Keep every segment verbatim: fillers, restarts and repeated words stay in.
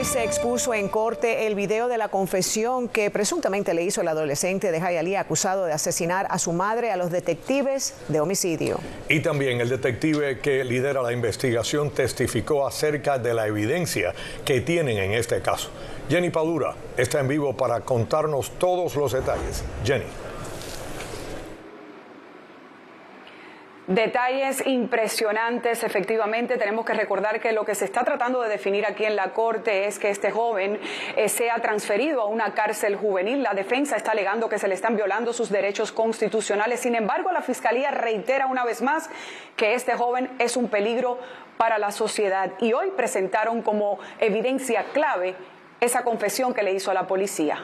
se expuso en corte el video de la confesión que presuntamente le hizo el adolescente de Hialeah acusado de asesinar a su madre a los detectives de homicidio. Y también el detective que lidera la investigación testificó acerca de la evidencia que tienen en este caso. Jenny Padura está en vivo para contarnos todos los detalles. Jenny. Detalles impresionantes, efectivamente. Tenemos que recordar que lo que se está tratando de definir aquí en la corte es que este joven eh, sea transferido a una cárcel juvenil. La defensa está alegando que se le están violando sus derechos constitucionales. Sin embargo, la fiscalía reitera una vez más que este joven es un peligro para la sociedad. Y hoy presentaron como evidencia clave esa confesión que le hizo a la policía.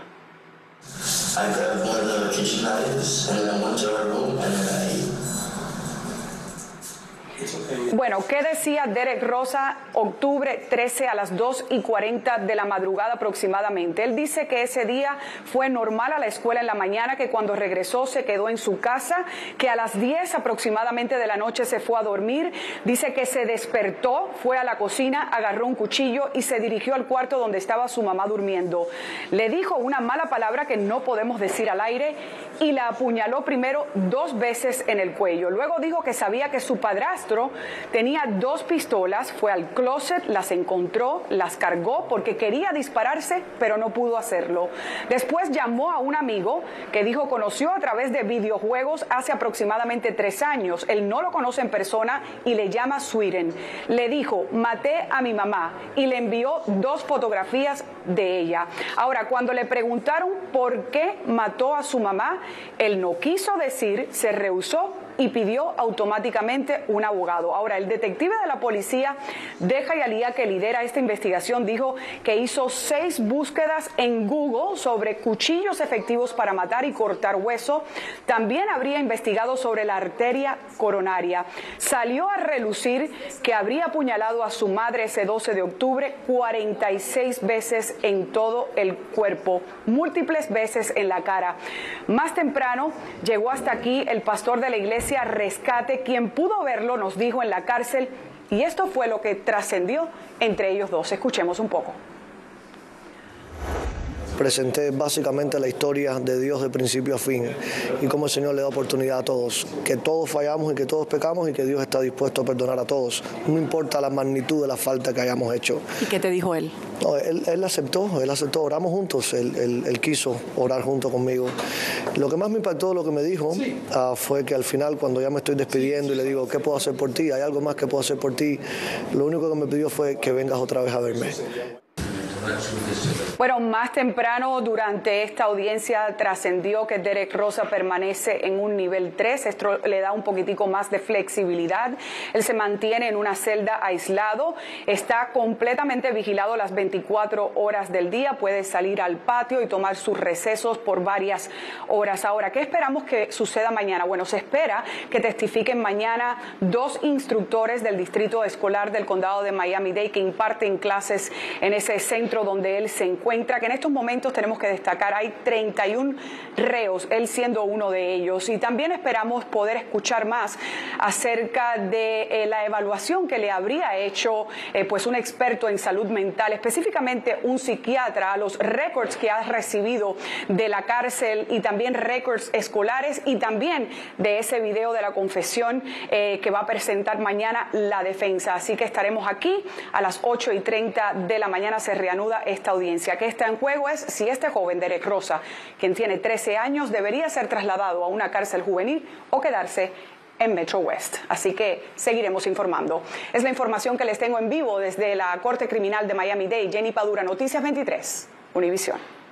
Bueno, ¿qué decía Derek Rosa octubre trece a las dos y cuarenta de la madrugada aproximadamente? Él dice que ese día fue normal a la escuela en la mañana, que cuando regresó se quedó en su casa, que a las diez aproximadamente de la noche se fue a dormir. Dice que se despertó, fue a la cocina, agarró un cuchillo y se dirigió al cuarto donde estaba su mamá durmiendo. Le dijo una mala palabra que no podemos decir al aire y la apuñaló primero dos veces en el cuello. Luego dijo que sabía que su padrastro tenía dos pistolas, fue al closet, las encontró, las cargó porque quería dispararse, pero no pudo hacerlo. Después llamó a un amigo que dijo conoció a través de videojuegos hace aproximadamente tres años. Él no lo conoce en persona y le llama Sweden. Le dijo, maté a mi mamá, y le envió dos fotografías de ella. Ahora, cuando le preguntaron por qué mató a su mamá, él no quiso decir, se rehusó y pidió automáticamente un abogado. Ahora, el detective de la policía de Hialeah que lidera esta investigación dijo que hizo seis búsquedas en Google sobre cuchillos efectivos para matar y cortar hueso. También habría investigado sobre la arteria coronaria. Salió a relucir que habría apuñalado a su madre ese doce de octubre cuarenta y seis veces en todo el cuerpo, múltiples veces en la cara. Más temprano llegó hasta aquí el pastor de la iglesia Rescate, quien pudo verlo, nos dijo en la cárcel, y esto fue lo que trascendió entre ellos dos. Escuchemos un poco. Presenté básicamente la historia de Dios de principio a fin y cómo el Señor le da oportunidad a todos, que todos fallamos y que todos pecamos y que Dios está dispuesto a perdonar a todos, no importa la magnitud de la falta que hayamos hecho. ¿Y qué te dijo él? No, él, él aceptó, él aceptó, oramos juntos, él, él, él quiso orar junto conmigo. Lo que más me impactó de lo que me dijo uh, fue que al final, cuando ya me estoy despidiendo y le digo, ¿qué puedo hacer por ti? ¿Hay algo más que puedo hacer por ti? Lo único que me pidió fue que vengas otra vez a verme. Bueno, más temprano durante esta audiencia trascendió que Derek Rosa permanece en un nivel tres. Esto le da un poquitico más de flexibilidad. Él se mantiene en una celda aislado, está completamente vigilado las veinticuatro horas del día, puede salir al patio y tomar sus recesos por varias horas. Ahora, ¿qué esperamos que suceda mañana? Bueno, se espera que testifiquen mañana dos instructores del distrito escolar del condado de Miami-Dade que imparten clases en ese centro donde él se encuentra, que en estos momentos tenemos que destacar, hay treinta y un reos, él siendo uno de ellos. Y también esperamos poder escuchar más acerca de eh, la evaluación que le habría hecho eh, pues un experto en salud mental, específicamente un psiquiatra, a los récords que ha recibido de la cárcel y también récords escolares y también de ese video de la confesión eh, que va a presentar mañana la defensa. Así que estaremos aquí a las ocho y treinta de la mañana. Se reanuda esta audiencia. Que está en juego es si este joven Derek Rosa, quien tiene trece años, debería ser trasladado a una cárcel juvenil o quedarse en Metro West. Así que seguiremos informando. Es la información que les tengo en vivo desde la Corte Criminal de Miami-Dade. Jenny Padura, Noticias veintitrés, Univisión.